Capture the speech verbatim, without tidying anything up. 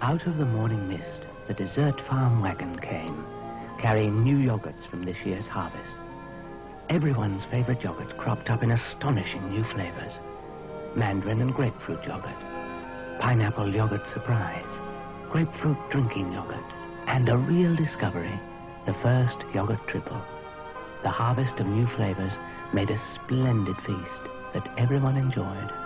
Out of the morning mist, the dessert farm wagon came, carrying new yogurts from this year's harvest. Everyone's favorite yogurt cropped up in astonishing new flavors. Mandarin and grapefruit yogurt, pineapple yogurt surprise, grapefruit drinking yogurt, and a real discovery, the first yogurt triple. The harvest of new flavors made a splendid feast that everyone enjoyed.